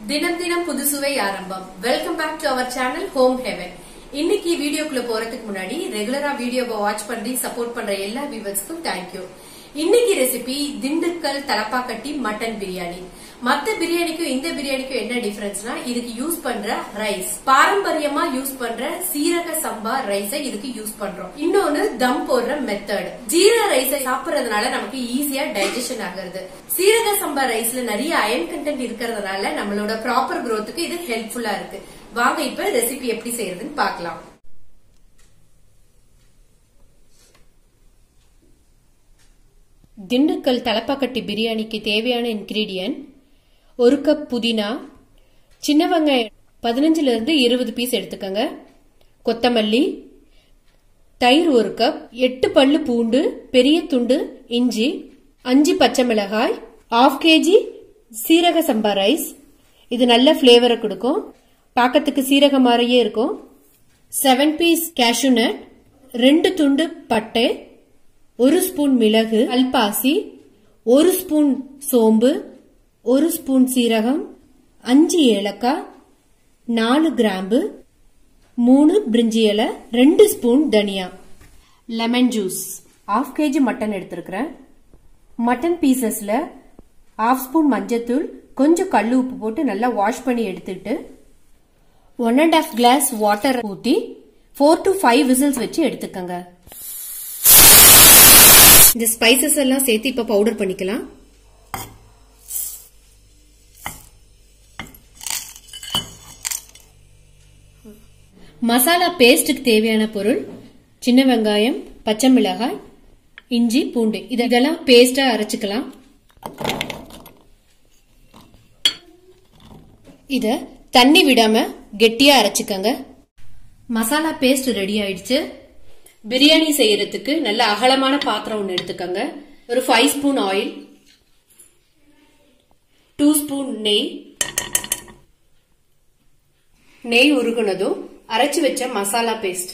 தினம் தினம் புதுசுவை ஆரம்பம். Welcome back to our channel home heaven. இன்னைக்கு வீடியோக்குள்ள போறதுக்கு முன்னாடி ரெகுலரா வீடியோவை வாட்ச் பண்ணி சப்போர்ட் பண்ற எல்லா வியூவர்ஸ்க்கும் தேங்க்யூ. இன்னைக்கு ரெசிபி திண்டுக்கல் தலப்பாக்கட்டி மட்டன் பிரியாணி. மத்த பிரியாணிக்கும் இந்த பிரியாணிக்கும் என்ன டிஃபரன்ஸ்னா, இதுக்கு யூஸ் பண்ற ரைஸ் பாரம்பரியமா யூஸ் பண்ற சீரக சம்பா ரைஸை இதுக்கு யூஸ் பண்றோம். இன்னொன்னு தம் போடுற மெத்தட். ஜீரா ரைஸை சாப்பிடறதுனால நமக்கு ஈஸியா டைஜஷன் ஆகுறது. சீரக சம்பா ரைஸ்ல நிறைய அயன் கண்டென்ட் இருக்கிறதுனால நம்மளோட ப்ராப்பர் growthக்கு இது ஹெல்ப்ஃபுல்லா இருக்கு. வாங்க இப்ப ரெசிபி எப்படி செய்யறதுன்னு பார்க்கலாம். திண்டுக்கல் தலப்பாக்கட்டி பிரியாணிக்கு தேவையான இன்கிரீடியன்ட்: 1 கப் புதினா, சின்ன வெங்காயம் 15 இருந்து 20 பீஸ் எடுத்துக்கங்க, கொத்தமல்லி, தயிர் 1 கப், 8 பல்லு பூண்டு, பெரிய துண்டு இஞ்சி, 5 பச்சை மிளகாய், 1/2 kg சீரக சம்பா ரைஸ். இது நல்ல ஃபிளேவரை கொடுக்கும், பார்க்கறதுக்கு சீரக மாதிரியே இருக்கும். 7 பீஸ் கேஷ்யூ நட், 2 துண்டு பட்டை, 1 ஸ்பூன் மிளகு, அல்பாசி, 1 ஸ்பூன் சோம்பு, 1 ஸ்பூன் சீரகம், 5 ஏலக்காய், 4 கிராம்பு, 3 பிரிஞ்சி இலை, 2 ஸ்பூன் தனியா. Lemon juice. 1/2 kg மட்டன் எடுத்திருக்கிறேன். மட்டன் பீசஸ்ல 1/2 ஸ்பூன் மஞ்சத்தூள், கொஞ்சம் கல்லு உப்பு போட்டு நல்லா வாஷ் பண்ணி எடுத்துட்டு 1.5 கிளாஸ் வாட்டர் ஊத்தி 4 to 5 விசில்ஸ் வச்சு எடுத்துக்கங்க. இந்த ஸ்பைசஸ் எல்லாம் சேர்த்து இப்ப பவுடர் பண்ணிக்கலாம். மசாலா பேஸ்டுக்கு தேவையான பொருள்: சின்ன வெங்காயம், பச்சை மிளகாய், இஞ்சி, பூண்டு. இதெல்லாம் பேஸ்டா அரைச்சுக்கலாம். இத தண்ணி விடாம கெட்டியா அரைச்சுக்கங்க. மசாலா பேஸ்ட் ரெடி ஆயிடுச்சு. பிரியாணி செய்யறதுக்கு நல்ல அகலமான பாத்திரம் ஒன்று எடுத்துக்கங்க. ஒரு 5 ஸ்பூன் ஆயில், 2 ஸ்பூன் நெய் உருகுனதும் அரைச்சு வச்ச மசாலா பேஸ்ட்,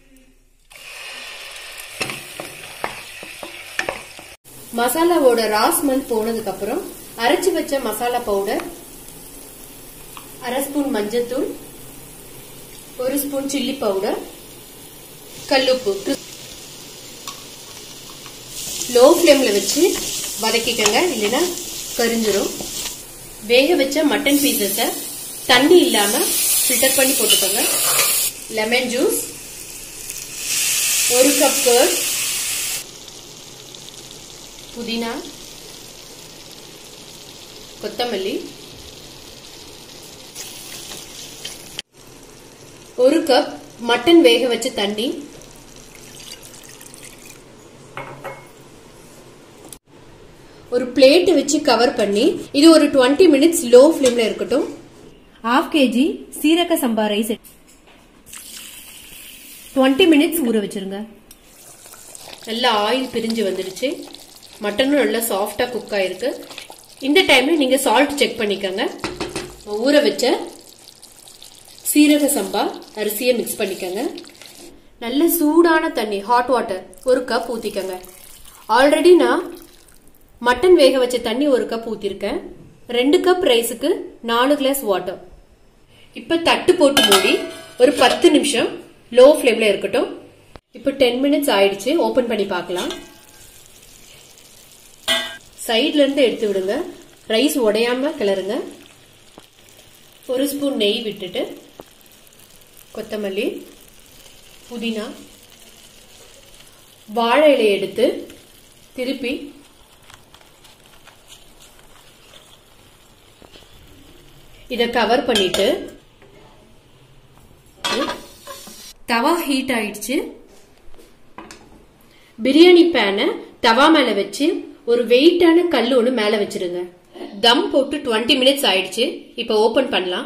மசாலாவோட ரா ஸ்மெல் போனதுக்கு அப்புறம் அரைச்சு வச்ச மசாலா பவுடர், 1/2 ஸ்பூன் மஞ்சத்தூள், 1 ஸ்பூன் சில்லி பவுடர், கல்லுப்பு. லோ ஃபிளேம்ல வச்சு வதக்கிக்கங்க, இல்லைன்னா கரிஞ்சிரும். வேக வச்ச மட்டன் பீசஸ தண்ணி இல்லாம ஃபில்டர் பண்ணி போட்டுக்கோங்க. லெமன் ஜூஸ், 1 கப் கர்ட், புதினா, கொத்தமல்லி, 1 கப் மட்டன் வேக வச்ச தண்ணி, ஒரு பிளேட் வச்சு கவர் பண்ணி இது ஒரு 20 மினிட்ஸ் லோ ஃபிளேம்ல இருக்கட்டும். 1/2 kg சீரக சம்பா ரைஸ் 20 மினிட்ஸ் ஊற வச்சிருங்க. நல்லா ஆயில் பிரிஞ்சு வந்துடுச்சு. மட்டனும் நல்லா சாஃப்டா குக் ஆயிருக்கு. இந்த டைம்ல நீங்க சால்ட் செக் பண்ணிக்கோங்க. ஊற வச்ச சீரக சம்பா அரிசியை மிக்ஸ் பண்ணிக்கோங்க. நல்ல சூடான தண்ணி, ஹாட் வாட்டர் 1 கப் ஊத்திக்கோங்க. ஆல்ரெடி நான் மட்டன் வேக வச்ச தண்ணி 1 கப் ஊத்திருக்கேன். 2 கப் ரைஸுக்கு 4 கிளாஸ் வாட்டர். இப்ப தட்டு போட்டு மூடி ஒரு 10 நிமிஷம் லோ ஃபிளேம்ல இருக்கட்டும். இப்ப 10 மினிட்ஸ் ஆயிடுச்சு. ஓபன் பண்ணி பார்க்கலாம். சைட்ல இருந்து எடுத்து விடுங்க. ரைஸ் உடையாம கிளறுங்க. 1 ஸ்பூன் நெய் விட்டுட்டு கொத்தமல்லி, புதினா, வாழை இலை எடுத்து திருப்பி இத கவர் பண்ணிட்டு, தவா ஹீட் ஆயிடுச்சு. பிரியாணி பேனை தவா மேல வச்சு ஒரு வெயிட்டான கல்லு ஒண்ணு மேல வச்சிருங்க. தம் போட்டு 20 மினிட்ஸ் ஆயிடுச்சு. இப்ப ஓபன் பண்ணலாம்.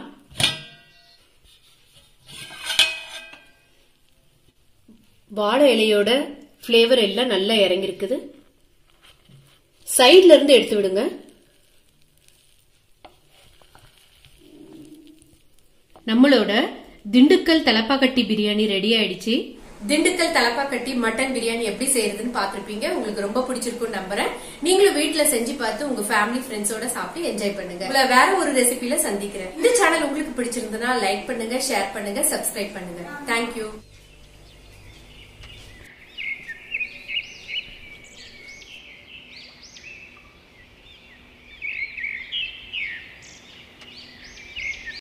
வாழை இலையோட பிளேவர் எல்லாம் நல்லா இறங்கி இருக்குது. சைட்ல இருந்து எடுத்து விடுங்க. நம்மளோட திண்டுக்கல் தலப்பாக்கட்டி பிரியாணி ரெடி ஆயிடுச்சு. திண்டுக்கல் தலப்பாக்கட்டி மட்டன் பிரியாணி எப்படி செய்யறதுன்னு பாத்திருப்பீங்க. உங்களுக்கு ரொம்ப பிடிச்சிருக்கும் நம்புறேன். நீங்களும் வீட்டுல செஞ்சு பார்த்து உங்க ஃபேமிலி ஃப்ரெண்ட்ஸோட சாப்பிட்டு என்ஜாய் பண்ணுங்க. வேற ஒரு ரெசிபில சந்திக்கிறேன். இந்த சேனல் உங்களுக்கு பிடிச்சிருந்தனா லைக் பண்ணுங்க, ஷேர் பண்ணுங்க, சப்ஸ்கிரைப் பண்ணுங்க. தேங்க்யூ.